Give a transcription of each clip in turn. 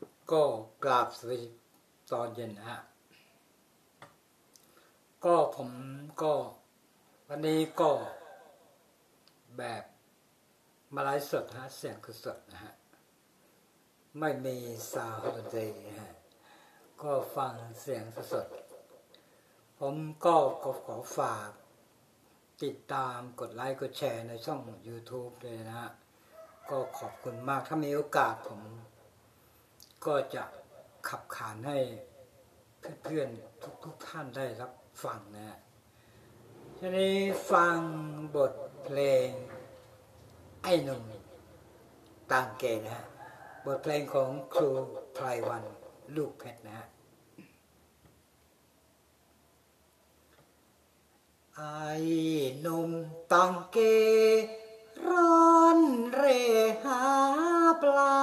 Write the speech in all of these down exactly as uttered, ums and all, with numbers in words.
ก็กราบสวัสดีตอนเย็นนะฮะก็ผมก็วันนี้ก็แบบมาไลฟ์สดฮะเสียงคือสดนะฮะไม่มีซาวด์ดนตรีฮะก็ฟังเสียงสดผมก็ขอฝากติดตามกดไลค์กดแชร์ในช่อง YouTube ด้วยนะฮะก็ขอบคุณมากถ้ามีโอกาสผมก็จะขับขานให้เพื่อนๆทุกๆท่านได้รับฟังนะฮะทีนี้ฟังบทเพลงไอ้หนุ่มต่างเกณฑ์นะฮะบทเพลงของครูไพรวันลูกเพชรนะฮะไอ้หนุ่มต่างเกณฑ์ร้อนเร่หาปลา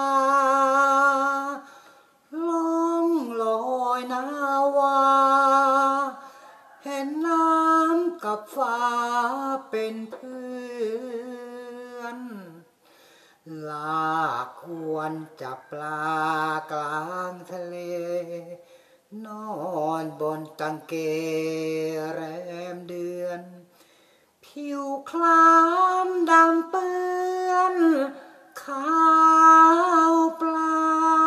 ล่องลอยนาวาเห็นน้ำกับฟ้าเป็นเพื่อนลากอวนจับปลากลางทะเลนอนบนตังเกแรมเดือนผิวคล้ำดำเปื้อนขาวปลา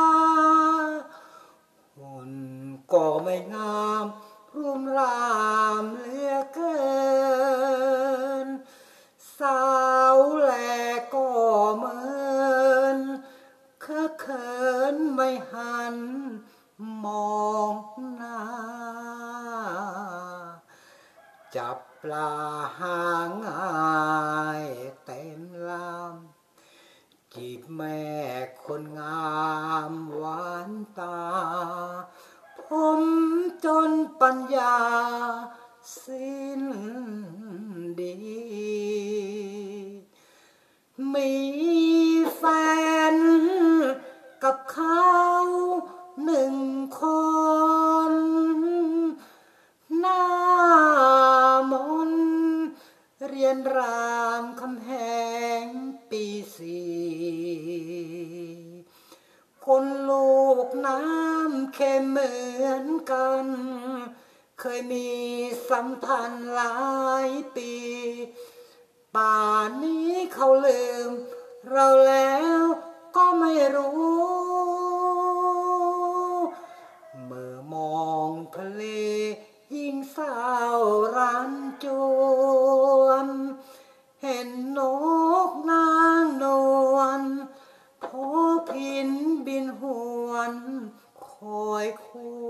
หุ่นก็ไม่งามรุ่มรามเหลือเกินสาวแลก็เหมือนเคอะเขินไม่หันมองหน้าจับปลาหาง่ายเต็มลำจีบแม่คนงามหวานตาผมจนปัญญาสิ้นดีมีแฟนกับเขาหนึ่งคนหน้ามนเรียนรามคำแหงปีสี่คนลูกน้ำเค็มเหมือนกันเคยมีสัมพันธ์หลายปีป่านนี้เขาลืมเราแล้วก็ไม่รู้เมื่อมองทะเลยิ่งเศร้ารันจวนเห็นนกนางนวลโผพินบินหวนคอยคู่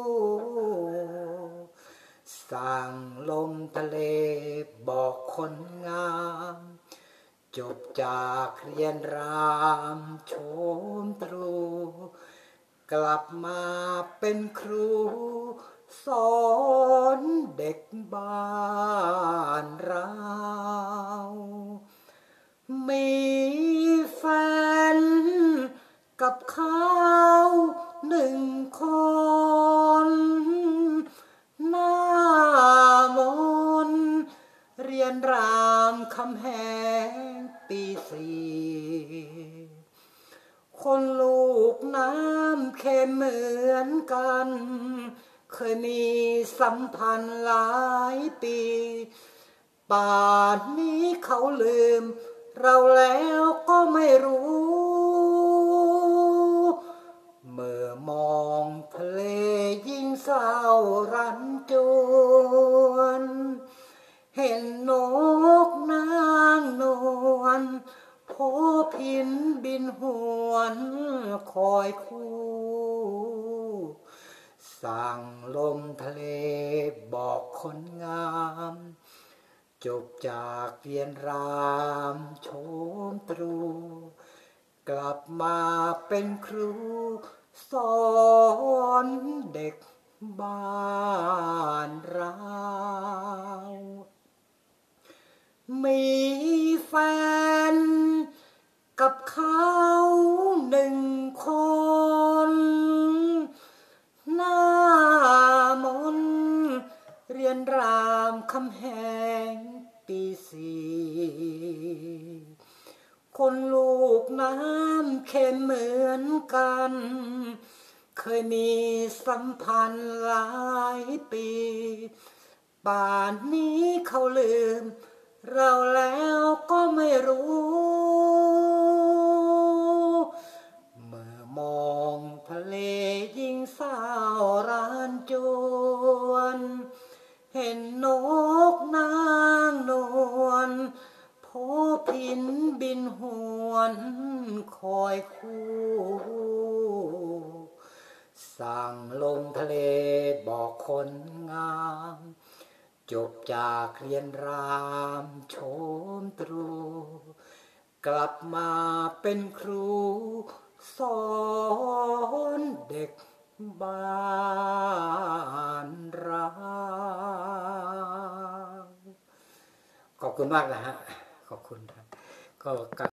สั่งลมทะเลบอกคนงามจบจากเรียนรามโชมตรูกลับมาเป็นครูสอนเด็กบ้านเรามีแฟนกับเขาหนึ่งคนหน้ามนเรียนรามคำแหงปีสี่คนลูกน้ำเค็มเหมือนกันเคยมีสัมพันธ์หลายปีป่านนี้เขาลืมเราแล้วก็ไม่รู้เมื่อมองทะเลยิ่งเศร้ารันจวนเห็นนกนางนวลโผพินบินหวนคอยคู่สั่งลมทะเลบอกคนงามจบจากเรียนรามโชมตรูกลับมาเป็นครูสอนเด็กบ้านเรามีแฟนกับเขาหนึ่งคนหน้ามนเรียนรามคำแหงปีสี่คนลูกน้ำเค็มเหมือนกันเคยมีสัมพันธ์หลายปีป่านนี้เขาลืมเราแล้วก็ไม่รู้เมื่อมองทะเลยิ่งเศร้ารานจวนเห็นนกนางนวลโพพินบินหวนคอยคู่สั่งลงทะเลบอกคนงามจบจากเรียนรามโชมตรูกลับมาเป็นครูสอนเด็กบ้านเราขอบคุณมากนะฮะขอบคุณครับก็